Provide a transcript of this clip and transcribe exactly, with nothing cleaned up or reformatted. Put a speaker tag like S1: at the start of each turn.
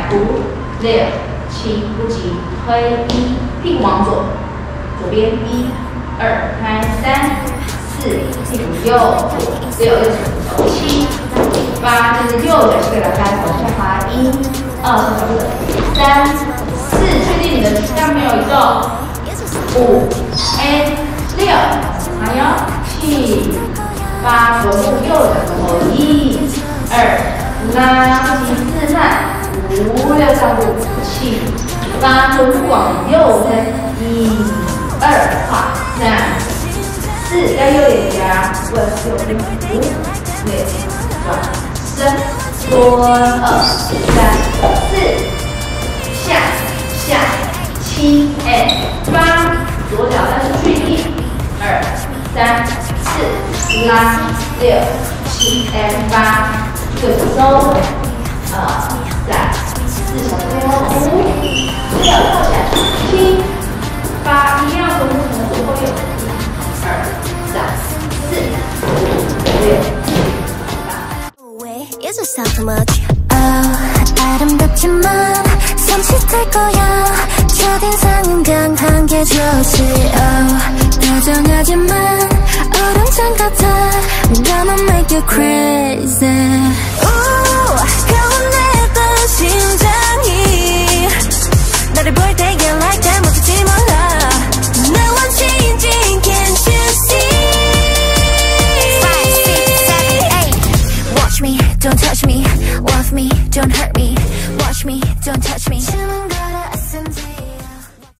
S1: 五、六、七，不急，推一，屁股往左，左边一、二，开三、四，屁股右左，六右手七、八，这是右脚这个来开，往下滑一、二，小步的三、四，确定你的上面有移动，五、A、六，还有七、八，左步右脚后一、二，拉起四慢。 五六上步，七八左步往右推，一二跨三四，在右脸颊，稳右五六转身，蹲二三四，下下七 and 八，左脚但是去一二三四，拉六七 and 八，这个收回，呃。 来，四小背后，五、六，跳起来，七、八，一样从从左后右，一、二、三、四、五、六、七、八。
S2: 아름답지만 손짓할 거야 첫인상은 강한 게 좋지 oh, 다정하지만 우렁찬 같아 I'm gonna make you crazy